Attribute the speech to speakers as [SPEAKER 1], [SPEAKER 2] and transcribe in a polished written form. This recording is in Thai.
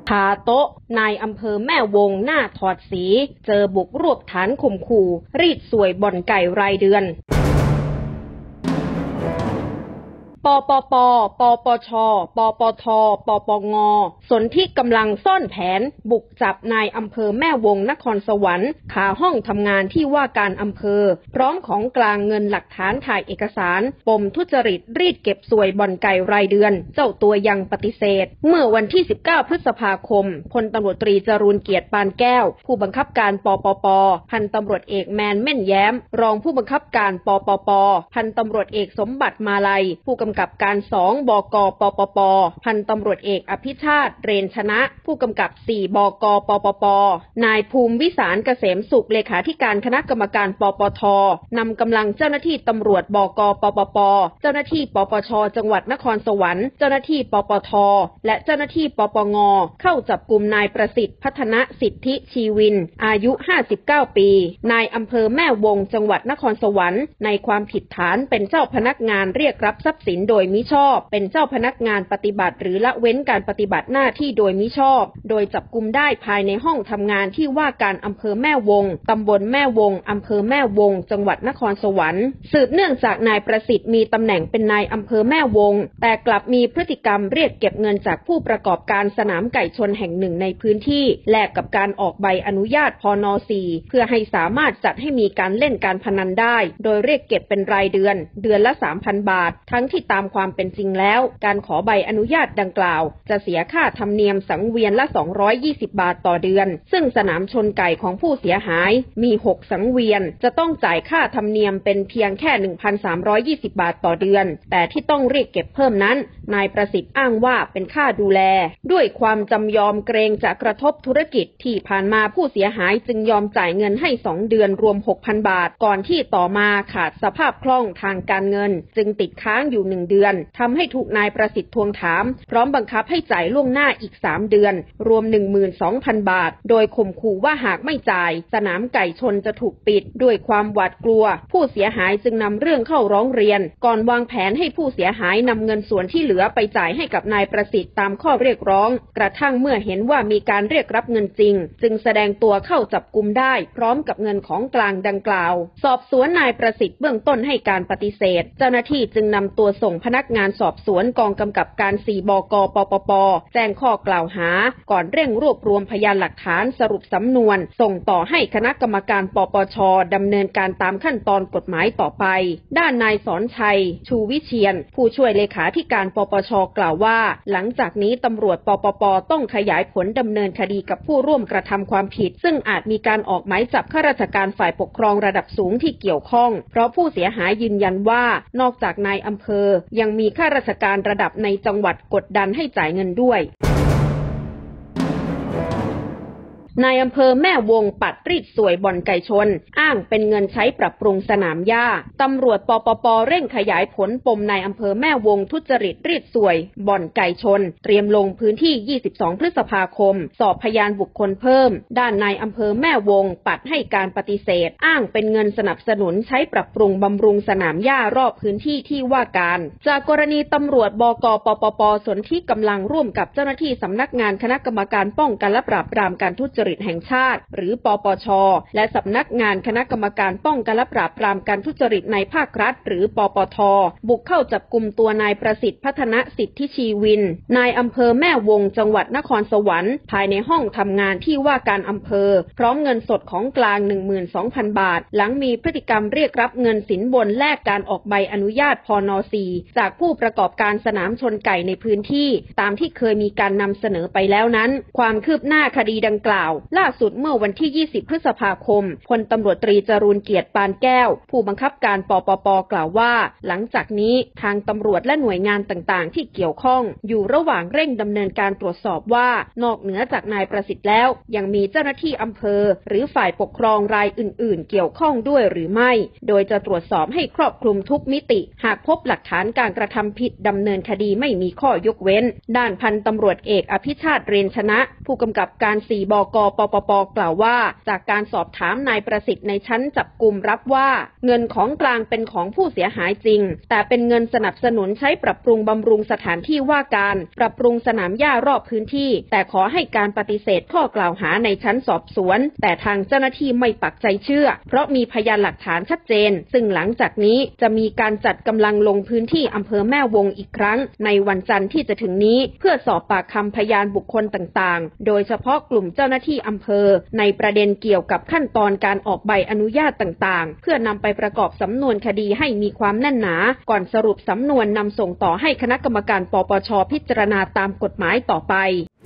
[SPEAKER 1] คาโต๊ะนายอำเภอแม่วงหน้าถอดสีเจอบุกรวบฐานข่มขู่รีดสวยบ่อนไก่รายเดือนปปป ปปช ปปท ปปง สนที่กำลังซ่อนแผนบุกจับนายอำเภอแม่วงนครสวรรค์คาห้องทำงานที่ว่าการอำเภอพร้อมของกลางเงินหลักฐานถ่ายเอกสารปมทุจริตรีดเก็บสวยบ่อนไก่รายเดือนเจ้าตัวยังปฏิเสธเมื่อวันที่19พฤษภาคมพลตำรวจตรีจรูญเกียรติปานแก้วผู้บังคับการปปปพันตำรวจเอกแมนเม่นแย้มรองผู้บังคับการปปปพันตำรวจเอกสมบัติมาลัยผู้กำกับการ2 บก.ปปปพันตำรวจเอกอภิชาติเรนชนะผู้กำกับ4 บก.ปปปนายภูมิวิสารเกษมสุขเลขาธิการคณะกรรมการปปทนำกำลังเจ้าหน้าที่ตำรวจบก.ปปปเจ้าหน้าที่ปปชจังหวัดนครสวรรค์เจ้าหน้าที่ปปทและเจ้าหน้าที่ปปงเข้าจับกุมนายประสิทธิ์พัฒนสิทธิชีวินอายุ59ปีนายอำเภอแม่วงจังหวัดนครสวรรค์ในความผิดฐานเป็นเจ้าพนักงานเรียกรับทรัพย์สินโดยมิชอบเป็นเจ้าพนักงานปฏิบัติหรือละเว้นการปฏิบัติหน้าที่โดยมิชอบโดยจับกุมได้ภายในห้องทำงานที่ว่าการอำเภอแม่วงตำบลแม่วงอำเภอแม่วงจังหวัดนครสวรรค์สืบเนื่องจากนายประสิทธิ์มีตำแหน่งเป็นนายอำเภอแม่วงแต่กลับมีพฤติกรรมเรียกเก็บเงินจากผู้ประกอบการสนามไก่ชนแห่งหนึ่งในพื้นที่แลกกับการออกใบอนุญาตพน.4 เพื่อให้สามารถจัดให้มีการเล่นการพนันได้โดยเรียกเก็บเป็นรายเดือนละ 3,000 บาททั้งที่ตามความเป็นจริงแล้วการขอใบอนุญาตดังกล่าวจะเสียค่าธรรมเนียมสังเวียนละ220 บาทต่อเดือนซึ่งสนามชนไก่ของผู้เสียหายมี6สังเวียนจะต้องจ่ายค่าธรรมเนียมเป็นเพียงแค่ 1,320 บาทต่อเดือนแต่ที่ต้องเรียกเก็บเพิ่มนั้นนายประสิทธิ์อ้างว่าเป็นค่าดูแลด้วยความจำยอมเกรงจะกระทบธุรกิจที่ผ่านมาผู้เสียหายจึงยอมจ่ายเงินให้2 เดือนรวม 6,000 บาทก่อนที่ต่อมาขาดสภาพคล่องทางการเงินจึงติดค้างอยู่1 เดือนทำให้ถูกนายประสิทธิ์ทวงถามพร้อมบังคับให้จ่ายล่วงหน้าอีก3 เดือนรวม 12,000 บาทโดยข่มขู่ว่าหากไม่จ่ายสนามไก่ชนจะถูกปิดด้วยความหวาดกลัวผู้เสียหายจึงนำเรื่องเข้าร้องเรียนก่อนวางแผนให้ผู้เสียหายนำเงินส่วนที่เหลือไปจ่ายให้กับนายประสิทธิ์ตามข้อเรียกร้องกระทั่งเมื่อเห็นว่ามีการเรียกรับเงินจริงจึงแสดงตัวเข้าจับกุมได้พร้อมกับเงินของกลางดังกล่าวสอบสวนนายประสิทธิ์เบื้องต้นให้การปฏิเสธเจ้าหน้าที่จึงนำตัวส่งพนักงานสอบสวนกองกำกับการ4 บก.ปปปแจ้งข้อกล่าวหาก่อนเร่งรวบรวมพยานหลักฐานสรุปสำนวนส่งต่อให้คณะกรรมการปปชดำเนินการตามขั้นตอนกฎหมายต่อไปด้านนายสอนชัยชูวิเชียรผู้ช่วยเลขาธิการปปชกล่าวว่าหลังจากนี้ตำรวจปปปต้องขยายผลดำเนินคดีกับผู้ร่วมกระทำความผิดซึ่งอาจมีการออกหมายจับข้าราชการฝ่ายปกครองระดับสูงที่เกี่ยวข้องเพราะผู้เสียหายยืนยันว่านอกจากนายอำเภอยังมีข้าราชการระดับในจังหวัดกดดันให้จ่ายเงินด้วยนายอำเภอแม่วงปัดรีดสวยบ่อนไก่ชนอ้างเป็นเงินใช้ปรับปรุงสนามหญ้าตำรวจปปปเร่งขยายผลปมนายอำเภอแม่วงทุจริตรีดสวยบ่อนไก่ชนเตรียมลงพื้นที่22พฤษภาคมสอบพยานบุคคลเพิ่มด้านนายอำเภอแม่วงปัดให้การปฏิเสธอ้างเป็นเงินสนับสนุนใช้ปรับปรุงบำรุงสนามหญ้ารอบพื้นที่ที่ว่าการจากกรณีตำรวจบก.ปปปสนที่กำลังร่วมกับเจ้าหน้าที่สำนักงานคณะกรรมการป้องกันและปราบปรามการทุจริตแห่งชาติหรือปปชและสำนักงานคณะกรรมการป้องกันและปราบปรามการทุจริตในภาครัฐหรือปปทบุกเข้าจับกุมตัวนายประสิทธิ์พัฒนสิทธิชีวินนายอำเภอแม่วงจังหวัดนครสวรรค์ภายในห้องทำงานที่ว่าการอำเภอพร้อมเงินสดของกลาง 12,000 บาทหลังมีพฤติกรรมเรียกรับเงินสินบนแลกการออกใบอนุญาตพน.4 จากผู้ประกอบการสนามชนไก่ในพื้นที่ตามที่เคยมีการนำเสนอไปแล้วนั้นความคืบหน้าคดีดังกล่าวล่าสุดเมื่อวันที่20พฤษภาคมพลตำรวจตรีจรูญเกียรติปานแก้วผู้บังคับการปปปกล่าวว่าหลังจากนี้ทางตำรวจและหน่วยงานต่างๆที่เกี่ยวข้องอยู่ระหว่างเร่งดำเนินการตรวจสอบว่านอกเหนือจากนายประสิทธิ์แล้วยังมีเจ้าหน้าที่อำเภอหรือฝ่ายปกครองรายอื่นๆเกี่ยวข้องด้วยหรือไม่โดยจะตรวจสอบให้ครอบคลุมทุกมิติหากพบหลักฐานการกระทำผิดดำเนินคดีไม่มีข้อยกเว้นด้านพันตำรวจเอกอภิชาติเรนชนะผู้กำกับการ4 บก.ปปปป.กล่าวว่าจากการสอบถามนายประสิทธิ์ในชั้นจับกุมรับว่าเงินของกลางเป็นของผู้เสียหายจริงแต่เป็นเงินสนับสนุนใช้ปรับปรุงบำรุงสถานที่ว่าการปรับปรุงสนามหญ้ารอบพื้นที่แต่ขอให้การปฏิเสธข้อกล่าวหาในชั้นสอบสวนแต่ทางเจ้าหน้าที่ไม่ปักใจเชื่อเพราะมีพยานหลักฐานชัดเจนซึ่งหลังจากนี้จะมีการจัดกำลังลงพื้นที่อำเภอแม่วงอีกครั้งในวันจันทร์ที่จะถึงนี้เพื่อสอบปากคำพยานบุคคลต่างๆโดยเฉพาะกลุ่มเจ้าหน้าที่อำเภอในประเด็นเกี่ยวกับขั้นตอนการออกใบอนุญาตต่างๆเพื่อนำไปประกอบสำนวนคดีให้มีความแน่นหนาก่อนสรุปสำนวนนำส่งต่อให้คณะกรรมการปปช.พิจารณาตามกฎหมายต่อไป